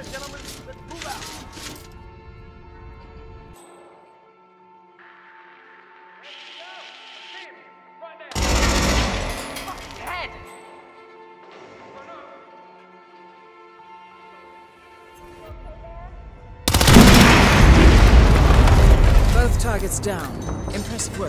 gentlemen, let's move out. Head! Both targets down. Impressive work.